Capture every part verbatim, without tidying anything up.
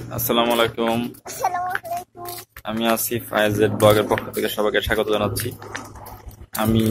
আসসালামু আলাইকুম। আমি আসিফ আইজেড ব্লগের পক্ষ থেকে সবাইকে স্বাগত জানাচ্ছি। আমি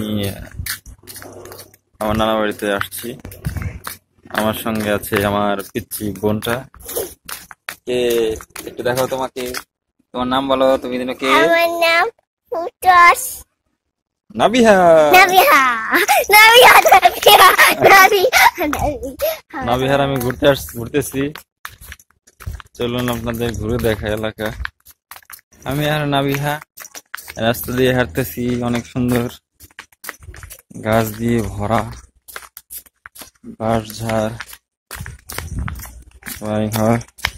আমার নানা বাড়িতে আসছি। আমার সঙ্গে আছে আমার পিচ্চি বোনটা। কে একটু দেখাও তোমাকে, তোমার নাম বলো। তুমি দিন কে? আমার নাম ফুটস নাবিহা। নাবিহা নাবিহা নাবিহা নাবিহা নাবিহার আমি ঘুরতে আস ঘুরতেছি। চলুন আপনাদের ঘুরে দেখা এলাকা। আমি আর নাবিহা রাস্তা দিয়ে হাঁটতেছি, অনেক সুন্দর গাছ দিয়ে ভরা, বাঁশঝাড়, ঘর।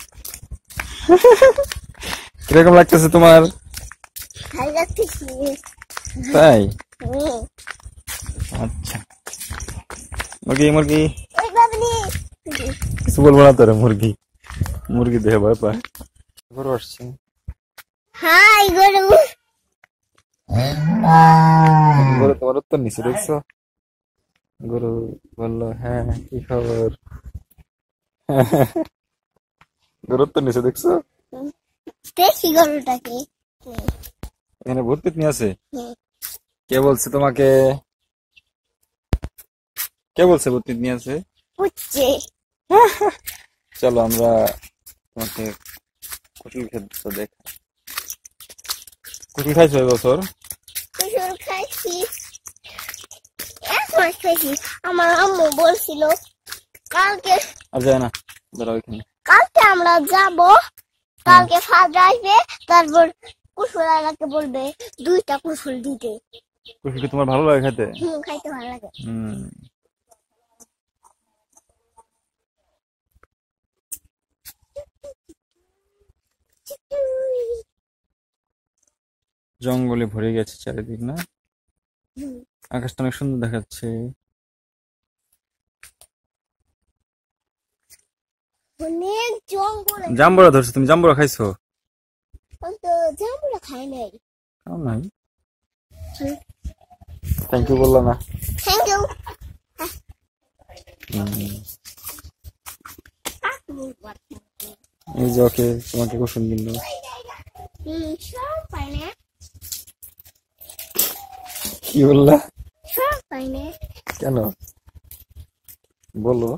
কিরকম লাগতেছে তোমার? ভালো লাগতেছে। তাই? হুম। আচ্ছা, মুরগি মুরগি ওই বাবলি কিছু বলবো না তোরে। মুরগি মুরগি দেহে ভয় পায়। গরু আসছে। হাই গরু। গরু তোমার উত্তর নিচে দেখছো? গরু বললো হ্যাঁ কি খবর। গরু উত্তর নিচে দেখছো? দেখি গরুটাকে। এখানে ভূত পেতনি আছে। হুম। কে বলছে তোমাকে? কে বলছে ভূত পেতনি আছে? উঠছে। চলো আমরা তোমাকে কুটুল খেতে দেখ। কুটুল খাইছো এবছর? কুসুর খাইছি, এক মাস খাইছি। আমার আম্মু বলছিল কালকে আর যায় না, দাঁড়াও এখানে। কালকে আমরা যাব, কালকে ফাজ আসবে, তারপর কুসুর আলাকে বলবে দুইটা কুসুর দিতে। কুটুল কি তোমার ভালো লাগে খেতে? হুম, খাইতে ভালো লাগে। হুম। জঙ্গলে ভরে গেছে চারিদিক না? হুম। আকাশটা অনেক সুন্দর দেখাচ্ছে। অনেক জঙ্গল। জাম্বুরা ধরছো তুমি? জাম্বুরা খাইছো? তো জামুরা খাই নাই। খাও নাই? থ্যাংক ইউ বললো না। Thank you. এই যে ওকে তোমাকে কুসুম দিল। হুম, সব পাই না, কি বললা? সব পাই না। কেন বলো?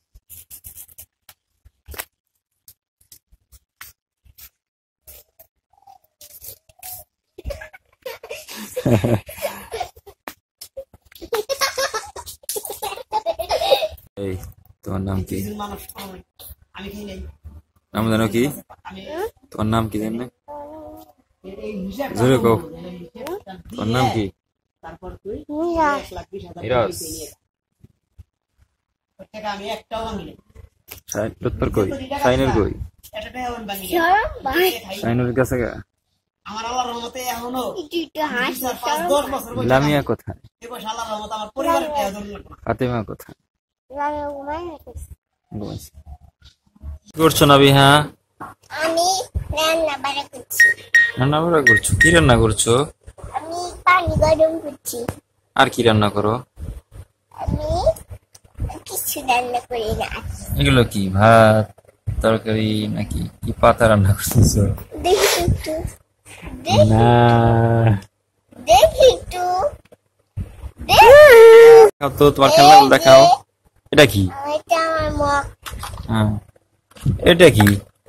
এই তোমার নাম কি? নাম জানো কি? তোমার নাম কি জানো? জোরে কও, তোমার নাম কি? মিরাজ। উত্তর কই? শাইনের কই? শাইনের কাছে গা। লামিয়া কোথায়? ফাতেমা কোথায়? ঘুমাইছে। কি করছো নাবিহা? আমি রান্না বাড়া করছি। রান্না বান্না করছো? কি রান্না করছো? আমি পানি গরম করছি। আর কি রান্না করো? আমি কিছু রান্না করি না। এগুলো কি ভাত তরকারি নাকি কি পাতা রান্না করতেছো? দেখি একটু, দেখি না দেখি একটু, দেখাও তো তোমার খেলনা দেখাও। এটা কি? এটা আমার মুখ, হ্যাঁ এটা কি?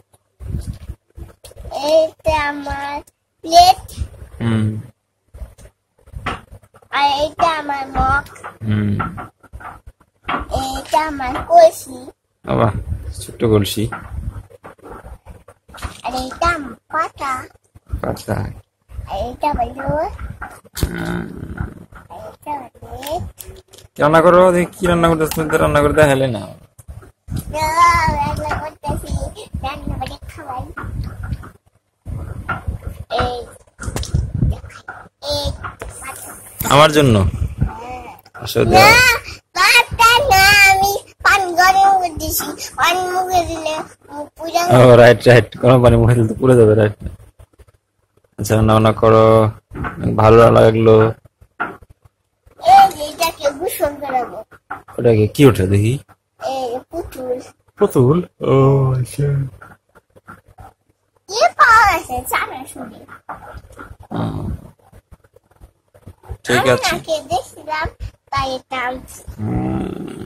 এটা আমার প্লেট, হুম আর এটা আমার মুখ, হুম এটা আমার কলসি, বাবা ছোট্ট কলসি। আর এটা আমার পাতা, পাতা। আর এটা আমার লোক, হুম। আর এটা আমার প্লেট। কি রান্না করো? দেখি কি রান্না করতেছো? তুমি তো রান্না করে দেখালে না। রান্না করতেছি, রান্না করে খাওয়াই। এই এই আমার জন্য আসো না, দাও। পাতা না, আমি পানি গরম করতেছি। পানি মুখে দিলে মুখ পুরা। ও রাইট রাইট, গরম পানি মুখে দিলে তো পুড়ে যাবে। রাইট। আচ্ছা রান্না বান্না করো, ভালো লাগলো। এই যে এটাকে গোসল করাবো। ওটাকে কি ওঠে দেখি? এই পুতুল। পুতুল। ও আচ্ছা। কি পাওয়া গেছে চানা শুনি হুম, ঠিক আছে। নাকে দেখছিলাম তাই এটা আনছি। হুম।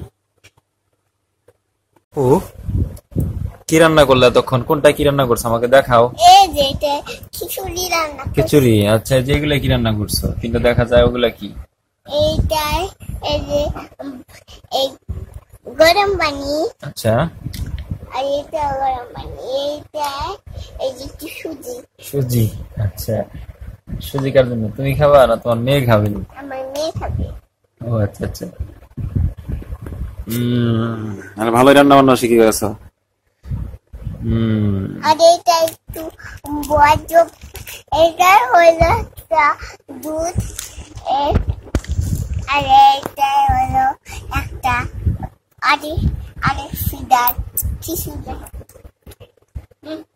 ও কি রান্না করলে তখন? কোনটা কি রান্না করছো আমাকে দেখাও। এই যে এটা খিচুড়ি রান্না করছি। খিচুড়ি, আচ্ছা যেগুলা কি রান্না করছো কিন্তু দেখা যায় ওগুলা কি? এইটাই এই যে উম, এই গরম পানি আচ্ছা আর এটা গরম পানি এইটা এই যে একটু সুজি সুজি, আচ্ছা সুজি কার জন্য? তুমি খাবা না তোমার মেয়ে খাবে? আমার মেয়ে খাবে। ও আচ্ছা আচ্ছা। হম, আর ভালোই রান্না বান্না শিখে গেছো। হম, আর এইটা একটু বজ্র এইটা হলো একটা দুধ এ- আর এইটা হলো একটা আরে আরে সিডার টিস্যু